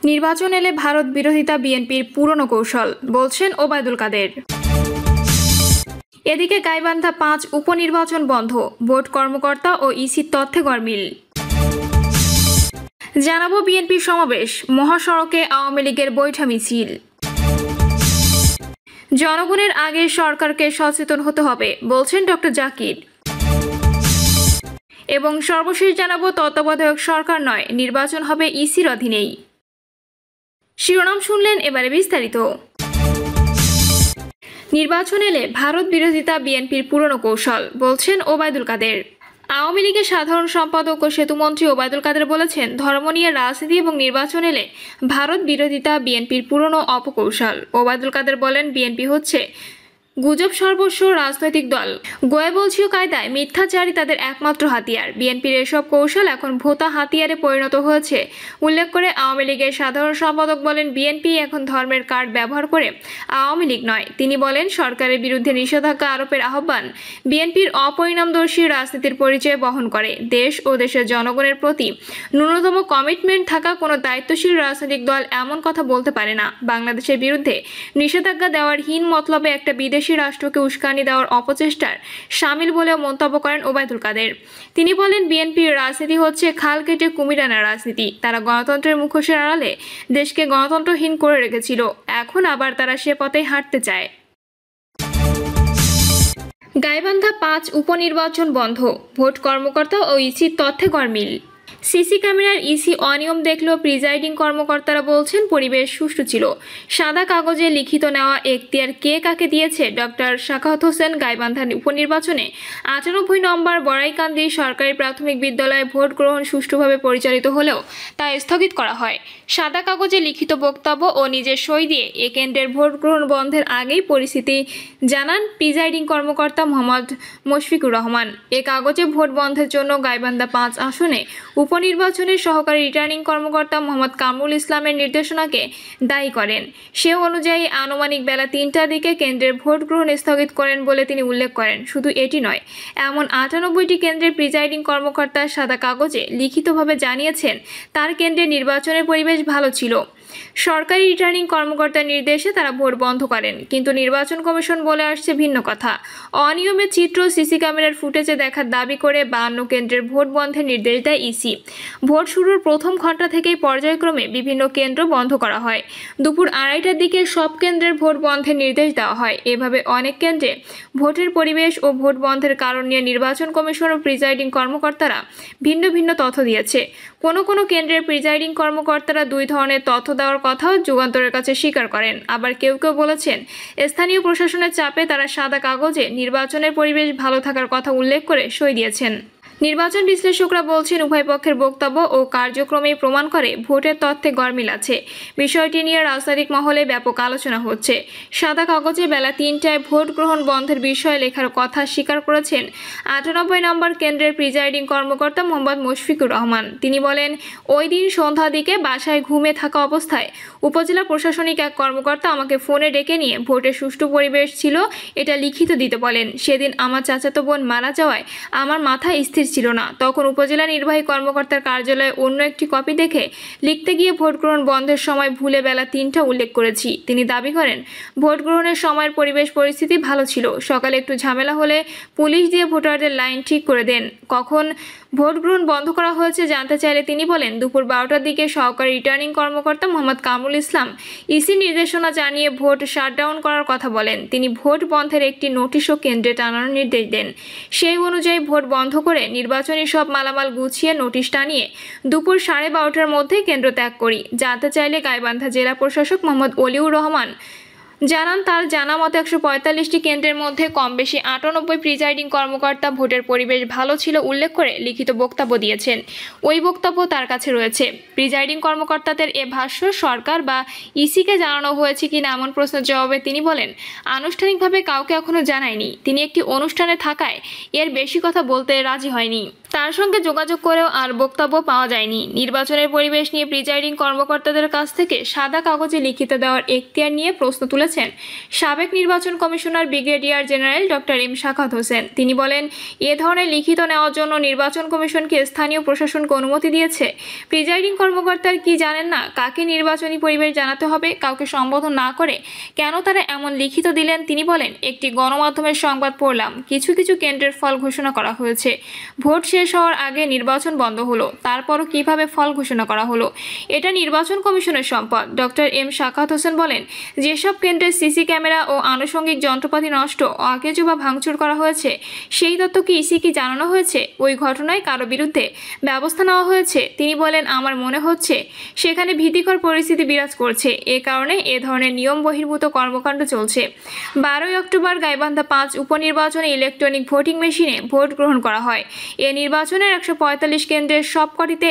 নির্বাচন এলে ভারত বিরোধিতা বিএনপির পুরনো কৌশল, বলছেন ওবায়দুল কাদের। এদিকে গাইবান্ধা ৫ উপনির্বাচন বন্ধ, ভোট কর্মকর্তা ও ইসির তথ্যে গরমিল। জানাবো বিএনপির সমাবেশ, মহাসড়কে আওয়ামী লীগের বৈঠা মিছিল। জনগণের আগে সরকারকে সচেতন হতে হবে, বলছেন ডক্টর জাকির। এবং সর্বশেষ জানাবো তত্ত্বাবধায়ক সরকার নয়, নির্বাচন হবে ইসির অধীনেই। শিরোনাম শুনলেন, এবারে বিস্তারিত। নির্বাচন এলে ভারত বিরোধিতা বিএনপির পুরনো কৌশল, বলছেন ওবায়দুল কাদের। আওয়ামী লীগের সাধারণ সম্পাদক ও সেতুমন্ত্রী ওবায়দুল কাদের বলেছেন, ধর্ম নিয়ে রাজনীতি এবং নির্বাচন এলে ভারত বিরোধিতা বিএনপির পুরনো অপকৌশল। ওবায়দুল কাদের বলেন, বিএনপি হচ্ছে গুজব সর্বস্ব রাজনৈতিক দল, গোয়েবলসীয় কায়দায় মিথ্যাচারী তাদের একমাত্র হাতিয়ার। বিএনপির এসব কৌশল এখন ভোতা হাতিয়ারে পরিণত হয়েছে উল্লেখ করে আওয়ামী লীগের সাধারণ সম্পাদক বলেন, বিএনপি এখন ধর্মের কার্ড ব্যবহার করে আওয়ামী লীগ নয়। তিনি বলেন, সরকারের বিরুদ্ধে নিষেধাজ্ঞা আরোপের আহ্বান বিএনপির অপরিণামদর্শী রাজনীতির পরিচয় বহন করে। দেশ ও দেশের জনগণের প্রতি ন্যূনতম কমিটমেন্ট থাকা কোনো দায়িত্বশীল রাজনৈতিক দল এমন কথা বলতে পারে না। বাংলাদেশের বিরুদ্ধে নিষেধাজ্ঞা দেওয়ার হীন মতলবে একটা বিদেশি রাষ্ট্রকে উস্কানি দেওয়ার অপচেষ্টার শামিল বলেও মন্তব্য করেন ওবায়দুল কাদের। তিনি বলেন, বিএনপির রাজনীতি হচ্ছে খাল কেটে কুমির আনার রাজনীতি। তারা গণতন্ত্রের মুখোশের আড়ালে দেশকে গণতন্ত্রহীন করে রেখেছিল, এখন আবার তারা সে পথে হাঁটতে চায়। গাইবান্ধা ৫ উপনির্বাচন বন্ধ, ভোট কর্মকর্তা ও ইসির তথ্যে গরমিল। সিসি ক্যামেরার ইসি অনিয়ম দেখলেও প্রিজাইডিং কর্মকর্তারা বলছেন পরিবেশ সুষ্ঠু ছিল। সাদা কাগজে লিখিত নেওয়া এখতিয়ার কে কাকে দিয়েছে? ডক্টর শাখাওয়াত হোসেন গাইবান্ধা উপনির্বাচনে ৯৮ নম্বর বড়াইকান্দি সরকারি প্রাথমিক বিদ্যালয়ে ভোট গ্রহণ সুষ্ঠুভাবে পরিচালিত হলেও তা স্থগিত করা হয়। সাদা কাগজে লিখিত বক্তব্য ও নিজের সই দিয়ে এ কেন্দ্রের ভোট গ্রহণ বন্ধের আগেই পরিস্থিতি জানান প্রিজাইডিং কর্মকর্তা মোহাম্মদ মুশফিকুর রহমান। এ কাগজে ভোট বন্ধের জন্য গাইবান্ধা ৫ আসনে উপনির্বাচনের সহকারী রিটার্নিং কর্মকর্তা মোহাম্মদ কামরুল ইসলামের নির্দেশনাকে দায়ী করেন। সে অনুযায়ী আনুমানিক বেলা ৩টার দিকে কেন্দ্রের ভোট গ্রহণ স্থগিত করেন বলে তিনি উল্লেখ করেন। শুধু এটি নয়, এমন ৯৮টি কেন্দ্রের প্রিজাইডিং কর্মকর্তা সাদা কাগজে লিখিতভাবে জানিয়েছেন তার কেন্দ্রের নির্বাচনের পরিবেশ ভালো ছিল। সরকারি রিটার্নিং কর্মকর্তার নির্দেশে তারা ভোট বন্ধ করেন, কিন্তু নির্বাচন কমিশন বলে আসছে ভিন্ন কথা। অনিয়মের চিত্র সিসি ক্যামেরার ফুটেজে দেখার দাবি করে ৫২ কেন্দ্রের ভোট বন্ধের নির্দেশ দেয় ইসি। ভোট শুরুর প্রথম ঘণ্টা থেকেই পর্যায়ক্রমে বিভিন্ন কেন্দ্র বন্ধ করা হয়। দুপুর ২:৩০টার দিকে সব কেন্দ্রের ভোট বন্ধের নির্দেশ দেওয়া হয়। এভাবে অনেক কেন্দ্রে ভোটের পরিবেশ ও ভোট বন্ধের কারণ নিয়ে নির্বাচন কমিশন ও প্রিজাইডিং কর্মকর্তারা ভিন্ন ভিন্ন তথ্য দিয়েছে। কোনো কেন্দ্রের প্রিজাইডিং কর্মকর্তারা ২ ধরনের তথ্য দেওয়ার কথাও যুগান্তরের কাছে স্বীকার করেন। আবার কেউ বলেছেন স্থানীয় প্রশাসনের চাপে তারা সাদা কাগজে নির্বাচনের পরিবেশ ভালো থাকার কথা উল্লেখ করে সই দিয়েছেন। নির্বাচন বিশ্লেষকরা বলছেন, উভয় পক্ষের বক্তব্য ও কার্যক্রমেই প্রমাণ করে ভোটের তথ্যে গরমিল আছে। বিষয়টি নিয়ে রাজনৈতিক মহলে ব্যাপক আলোচনা হচ্ছে। সাদা কাগজে বেলা ৩টায় ভোট গ্রহণ বন্ধের বিষয়ে লেখার কথা স্বীকার করেছেন ৯৮ নম্বর কেন্দ্রের প্রিজাইডিং কর্মকর্তা মোহাম্মদ মুশফিকুর রহমান। তিনি বলেন, ওই দিন সন্ধ্যার দিকে বাসায় ঘুমে থাকা অবস্থায় উপজেলা প্রশাসনিক এক কর্মকর্তা আমাকে ফোনে ডেকে নিয়ে ভোটের সুষ্ঠু পরিবেশ ছিল এটা লিখিত দিতে বলেন। সেদিন আমার চাচাতো বোন মারা যাওয়ায় আমার মাথা স্থির ছিল না। তখন উপজেলা নির্বাহী কর্মকর্তার কার্যালয়ে অন্য একটি কপি দেখে লিখতে গিয়ে ভোট গ্রহণ বন্ধের সময় ভুলে বেলা ৩টা উল্লেখ করেছি। তিনি দাবি করেন, ভোট গ্রহণের সময়ের পরিবেশ পরিস্থিতি ভালো ছিল। সকালে একটু ঝামেলা হলে পুলিশ দিয়ে ভোটারদের লাইন ঠিক করে দেন। কখন ভোট গ্রহণ বন্ধ করা হয়েছে জানতে চাইলে তিনি বলেন, দুপুর ১২টার দিকে সহকারী রিটার্নিং কর্মকর্তা মোহাম্মদ কামরুল ইসলাম ইসি নির্দেশনা জানিয়ে ভোট শাটডাউন করার কথা বলেন। তিনি ভোট বন্ধের একটি নোটিশও কেন্দ্রে টানানোর নির্দেশ দেন। সেই অনুযায়ী ভোট বন্ধ করে নির্বাচনী সব মালামাল গুছিয়ে নোটিশ টানিয়ে দুপুর ১২:৩০টার মধ্যে কেন্দ্র ত্যাগ করি। জানতে চাইলে গাইবান্ধা জেলা প্রশাসক মোহাম্মদ অলিউর রহমান জানান, তার জানা মতে ১৪৫টি কেন্দ্রের মধ্যে কম বেশি ৯৮ প্রিজাইডিং কর্মকর্তা ভোটের পরিবেশ ভালো ছিল উল্লেখ করে লিখিত বক্তব্য দিয়েছেন। ওই বক্তব্য তার কাছে রয়েছে। প্রিজাইডিং কর্মকর্তাদের এ ভাষ্য সরকার বা ইসিকে জানানো হয়েছে কিনা এমন প্রশ্নের জবাবে তিনি বলেন, আনুষ্ঠানিকভাবে কাউকে এখনো জানায়নি। তিনি একটি অনুষ্ঠানে থাকায় এর বেশি কথা বলতে রাজি হয়নি। তার সঙ্গে যোগাযোগ করেও আর বক্তব্য পাওয়া যায়নি। নির্বাচনের পরিবেশ নিয়ে প্রিজাইডিং কর্মকর্তাদের কাছ থেকে সাদা কাগজে লিখিত দেওয়ার এখতিয়ার নিয়ে প্রশ্ন তুলেছেন সাবেক নির্বাচন commissioner brigadier general doctor M Sakhawat Hossain. তিনি বলেন, এ ধরনের লিখিত নেওয়ার জন্য নির্বাচন কমিশনকে স্থানীয় প্রশাসনকে অনুমতি দিয়েছে। প্রিজাইডিং কর্মকর্তার কি জানেন না কাকে নির্বাচনী পরিবেশ জানাতে হবে? কাউকে সম্বোধন না করে কেন তারা এমন লিখিত দিলেন? তিনি বলেন, একটি গণমাধ্যমের সংবাদ পড়লাম, কিছু কিছু কেন্দ্রের ফল ঘোষণা করা হয়েছে। ভোট শেষ হওয়ার আগে নির্বাচন বন্ধ হলো, তারপরও কিভাবে ফল ঘোষণা করা হলো? এটা নির্বাচন কমিশনের সম্পদ। ডক্টর এম শাখাত হোসেন বলেন, যেসব কেন্দ্রে সিসি ক্যামেরা ও আনুষঙ্গিক যন্ত্রপাতি নষ্ট, অকেজো বা ভাঙচুর করা হয়েছে, সেই তথ্য কি ইসিকে জানানো হয়েছে? ওই ঘটনায় কারো বিরুদ্ধে ব্যবস্থা নেওয়া হয়েছে? তিনি বলেন, আমার মনে হচ্ছে সেখানে ভীতিকর পরিস্থিতি বিরাজ করছে। এ কারণে এ ধরনের নিয়ম বহির্ভূত কর্মকাণ্ড চলছে। 12 অক্টোবর গাইবান্ধা 5 উপনির্বাচনে ইলেকট্রনিক ভোটিং মেশিনে ভোট গ্রহণ করা হয়। এ নির্বাচনের 145 কেন্দ্রের সবকটিতে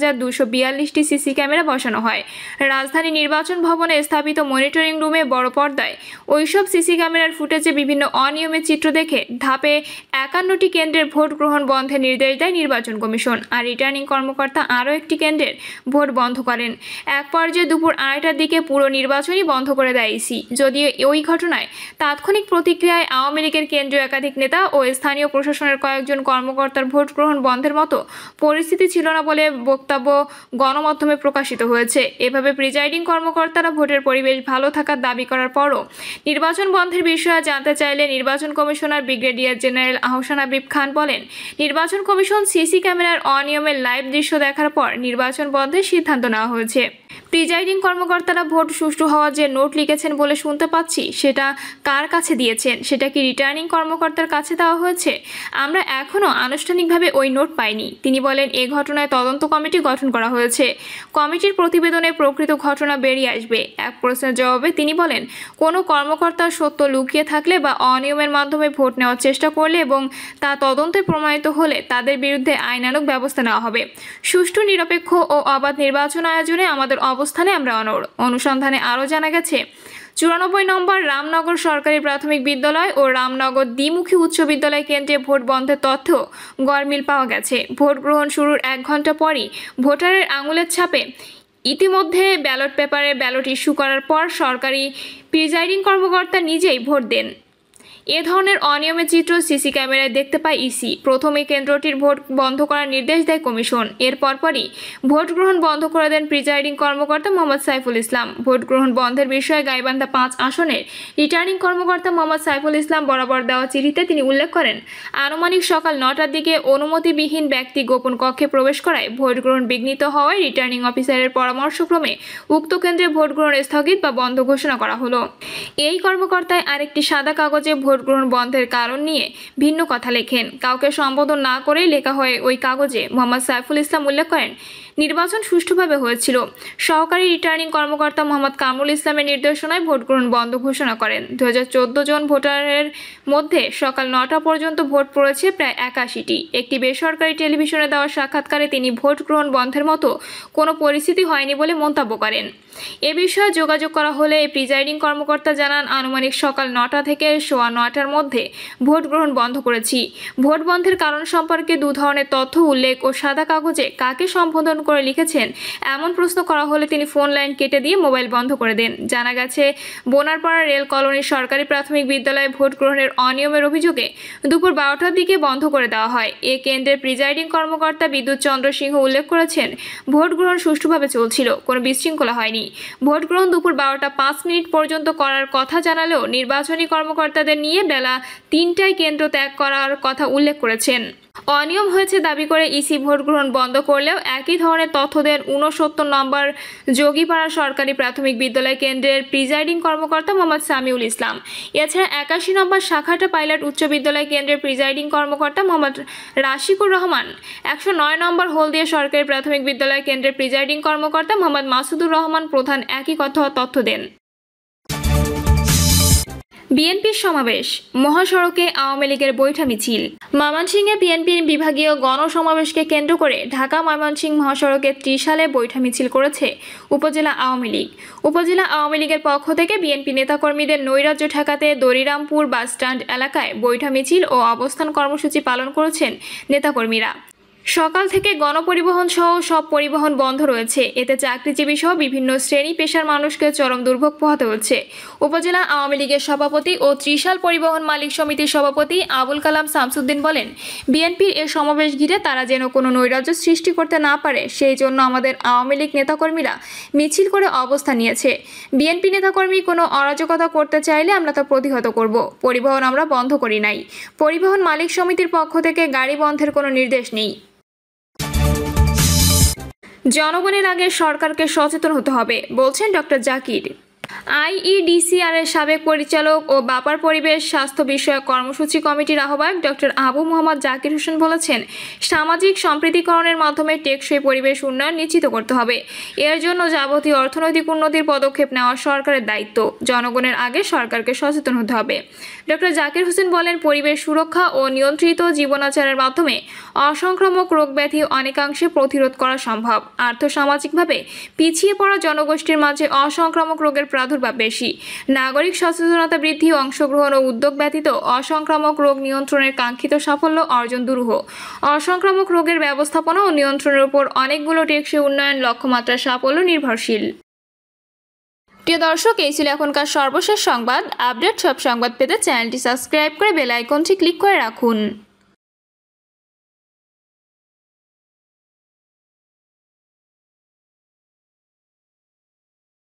1242টি সিসি ক্যামেরা বসানো হয়। রাজধানী নির্বাচন ভবনে স্থাপিত মনিটরিং রুমে বড় পর্দায় ওইসব সিসি ক্যামেরার ফুটেজে বিভিন্ন অনিয়মের চিত্র দেখে ধাপে 51টি কেন্দ্রের ভোট গ্রহণ বন্ধের নির্দেশ দেয় নির্বাচন কমিশন। আর রিটার্নিং কর্মকর্তা আরও একটি কেন্দ্রের ভোট বন্ধ করেন। এক পর্যায়ে দুপুর 2টার দিকে পুরো নির্বাচনই বন্ধ করে দেয় ইসি। যদিও ওই ঘটনায় তাৎক্ষণিক প্রতিক্রিয়ায় আওয়ামী লীগের কেন্দ্রীয় একাধিক নেতা ও স্থানীয় প্রশাসনের কয়েকজন কর্মকর্তার ভোট গ্রহণ বন্ধের মতো পরিস্থিতি ছিল না বলে বক্তব্য গণমাধ্যমে প্রকাশিত হয়েছে। এভাবে প্রিজাইডিং কর্মকর্তারা ভোটের পরিবেশ ভালো থাকার দাবি করার পরও নির্বাচন বন্ধের বিষয়ে জানতে চাইলে নির্বাচন commissioner brigadier general Ahsan Habib Khan বলেন, নির্বাচন কমিশন সিসি ক্যামেরার অনিয়মের লাইভ দৃশ্য দেখার পর নির্বাচন বন্ধের সিদ্ধান্ত নেওয়া হয়েছে। প্রিজাইডিং কর্মকর্তারা ভোট সুষ্ঠু হওয়ার যে নোট লিখেছেন বলে শুনতে পাচ্ছি, সেটা কার কাছে দিয়েছেন? সেটা কি রিটার্নিং কর্মকর্তার কাছে দেওয়া হয়েছে? আমরা এখনও আনুষ্ঠানিকভাবে ওই নোট পাইনি। তিনি বলেন, এ ঘটনায় তদন্ত কমিটি গঠন করা হয়েছে। কমিটির প্রতিবেদনে প্রকৃত ঘটনা বেরিয়ে আসবে। এক প্রশ্নের জবাবে তিনি বলেন, কোনো কর্মকর্তার সত্য লুকিয়ে থাকলে বা অনিয়মের মাধ্যমে ভোট নেওয়ার চেষ্টা করলে এবং তা তদন্তে প্রমাণিত হলে তাদের বিরুদ্ধে আইনানুগ ব্যবস্থা নেওয়া হবে। সুষ্ঠু, নিরপেক্ষ ও অবাধ নির্বাচন আয়োজনে আমাদের অবস্থানে আমরা অনড়। অনুসন্ধানে আরও জানা গেছে, 94 নম্বর রামনগর সরকারি প্রাথমিক বিদ্যালয় ও রামনগর দ্বিমুখী উচ্চ বিদ্যালয় কেন্দ্রে ভোট বন্ধের তথ্য গড়মিল পাওয়া গেছে। ভোট গ্রহণ শুরুর 1 ঘন্টা পরই ভোটারের আঙুলের ছাপে ইতিমধ্যে ব্যালট পেপারে ব্যালট ইস্যু করার পর সরকারি প্রিজাইডিং কর্মকর্তা নিজেই ভোট দেন। এ ধরনের অনিয়মের চিত্র সিসি ক্যামেরায় দেখতে পায় ইসি। প্রথমে কেন্দ্রটির ভোট বন্ধ করার নির্দেশ দেয় কমিশন। এর পরপরই ভোট গ্রহণ বন্ধ করে দেন প্রিজাইডিং কর্মকর্তা মোহাম্মদ সাইফুল ইসলাম। ভোট গ্রহণ বন্ধের বিষয়ে গাইবান্ধা 5 আসনের রিটার্নিং কর্মকর্তা মোহাম্মদ সাইফুল ইসলাম বরাবর দেওয়া চিঠিতে তিনি উল্লেখ করেন, আনুমানিক সকাল 9টার দিকে অনুমতিবিহীন ব্যক্তি গোপন কক্ষে প্রবেশ করায় ভোট গ্রহণ বিঘ্নিত হওয়ায় রিটার্নিং অফিসারের পরামর্শক্রমে উক্ত কেন্দ্রে ভোট গ্রহণ স্থগিত বা বন্ধ ঘোষণা করা হলো। এই কর্মকর্তায় আরেকটি সাদা কাগজে ভোট গ্রহণ বন্ধের কারণ নিয়ে ভিন্ন কথা লেখেন। কাউকে সম্বোধন না করেই লেখা হয় ওই কাগজে। মোহাম্মদ সাইফুল ইসলাম উল্লেখ করেন, নির্বাচন সুষ্ঠুভাবে হয়েছিল। সহকারী রিটার্নিং কর্মকর্তা মোহাম্মদ কামরুল ইসলামের নির্দেশনায় ভোট গ্রহণ বন্ধ ঘোষণা করেন। 2014 জন ভোটারের মধ্যে সকাল 9টা পর্যন্ত ভোট পড়েছে প্রায় 81টি। একটি বেসরকারি টেলিভিশনে দেওয়া সাক্ষাৎকারে তিনি ভোট গ্রহণ বন্ধের মতো কোনো পরিস্থিতি হয়নি বলে মন্তব্য করেন। এ বিষয়ে যোগাযোগ করা হলে প্রিজাইডিং কর্মকর্তা জানান, আনুমানিক সকাল 9টা থেকে সোয়া 9টার মধ্যে ভোট গ্রহণ বন্ধ করেছি। ভোট বন্ধের কারণ সম্পর্কে 2 ধরনের তথ্য উল্লেখ ও সাদা কাগজে কাকে সম্বোধন করে লিখেছেন এমন প্রশ্ন করা হলে তিনি ফোন লাইন কেটে দিয়ে মোবাইল বন্ধ করে দেন। জানা গেছে, বোনারপাড়া রেল কলোনির সরকারি প্রাথমিক বিদ্যালয়ে ভোট গ্রহণের অনিয়মের অভিযোগে দুপুর 12টার দিকে বন্ধ করে দেওয়া হয়। এ কেন্দ্রের প্রিজাইডিং কর্মকর্তা বিদ্যুৎ চন্দ্র সিংহ উল্লেখ করেছেন, ভোট গ্রহণ সুষ্ঠুভাবে চলছিল, কোনো বিশৃঙ্খলা হয়নি। ভোট গ্রহণ দুপুর 12টা 5 মিনিট পর্যন্ত করার কথা জানালেও নির্বাচনী কর্মকর্তাদের নিয়ে বেলা 3টায় কেন্দ্র ত্যাগ করার কথা উল্লেখ করেছেন। অনিয়ম হয়েছে দাবি করে ইসি ভোট গ্রহণ বন্ধ করলেও একই ধরনের তথ্য দেন 69 নম্বর যোগীপাড়া সরকারি প্রাথমিক বিদ্যালয় কেন্দ্রের প্রিজাইডিং কর্মকর্তা মোহাম্মদ সামিউল ইসলাম। এছাড়া 81 নম্বর শাখাটা পাইলট উচ্চ বিদ্যালয় কেন্দ্রের প্রিজাইডিং কর্মকর্তা মোহাম্মদ রাশিকুর রহমান। 109 নম্বর হলদিয়া সরকারি প্রাথমিক বিদ্যালয় কেন্দ্রের প্রিজাইডিং কর্মকর্তা মোহাম্মদ মাসুদুর রহমান প্রধান একই কথা তথ্য দেন। বিএনপির সমাবেশ, মহাসড়কে আওয়ামী লীগের বৈঠা মিছিল। ময়মনসিংহে বিএনপির বিভাগীয় গণসমাবেশকে কেন্দ্র করে ঢাকা ময়মনসিংহ মহাসড়কে ত্রিশালে বৈঠা মিছিল করেছে উপজেলা আওয়ামী লীগ। উপজেলা আওয়ামী লীগের পক্ষ থেকে বিএনপি নেতাকর্মীদের নৈরাজ্য ঠেকাতে দরিরামপুর বাসস্ট্যান্ড এলাকায় বৈঠা মিছিল ও অবস্থান কর্মসূচি পালন করেছেন নেতাকর্মীরা। সকাল থেকে গণপরিবহন সহ সব পরিবহন বন্ধ রয়েছে। এতে চাকরিজীবী সহ বিভিন্ন শ্রেণী পেশার মানুষকে চরম দুর্ভোগ পোহাতে হচ্ছে। উপজেলা আওয়ামী লীগের সভাপতি ও ত্রিশাল পরিবহন মালিক সমিতির সভাপতি আবুল কালাম শামসুদ্দিন বলেন, বিএনপির এ সমাবেশ ঘিরে তারা যেন কোনো নৈরাজ্য সৃষ্টি করতে না পারে সেই জন্য আমাদের আওয়ামী লীগ নেতাকর্মীরা মিছিল করে অবস্থান নিয়েছে। বিএনপি নেতাকর্মী কোনো অরাজকতা করতে চাইলে আমরা তা প্রতিহত করব। পরিবহন আমরা বন্ধ করি নাই। পরিবহন মালিক সমিতির পক্ষ থেকে গাড়ি বন্ধের কোনো নির্দেশ নেই। জনগণের আগে সরকারকে সচেতন হতে হবে বলছেন ডক্টর জাকির। আইইডিসিআর এর সাবেক পরিচালক ও বাপার পরিবেশ স্বাস্থ্য বিষয়ক কর্মসূচি কমিটির আহ্বায়ক ডক্টর আবু মোহাম্মদ জাকির হোসেন বলেছেন, সামাজিক সম্প্রীতিকরণের মাধ্যমে টেকসই পরিবেশ উন্নয়ন নিশ্চিত করতে হবে। এর জন্য যাবতীয় অর্থনৈতিক উন্নতির পদক্ষেপ নেওয়া সরকারের দায়িত্ব। জনগণের আগে সরকারকে সচেতন হতে হবে। ডক্টর জাকির হোসেন বলেন, পরিবেশ সুরক্ষা ও নিয়ন্ত্রিত জীবনাচারের মাধ্যমে অসংক্রামক রোগ ব্যাধি অনেকাংশে প্রতিরোধ করা সম্ভব। আর্থসামাজিকভাবে পিছিয়ে পড়া জনগোষ্ঠীর মাঝে অসংক্রামক রোগের প্রাদুর্ভাব বেশি। নাগরিক সচেতনতা বৃদ্ধি, অংশগ্রহণ ও উদ্যোগ ব্যতীত অসংক্রামক রোগ নিয়ন্ত্রণের কাঙ্ক্ষিত সাফল্য অর্জন দুরূহ। অসংক্রামক রোগের ব্যবস্থাপনা ও নিয়ন্ত্রণের উপর অনেকগুলো টেকসই উন্নয়ন লক্ষ্যমাত্রার সাফল্য নির্ভরশীল। প্রিয় দর্শক, এই ছিল এখনকার সর্বশেষ সংবাদ। আপডেট সব সংবাদ পেতে চ্যানেলটি সাবস্ক্রাইব করে বেল আইকনটি ক্লিক করে রাখুন।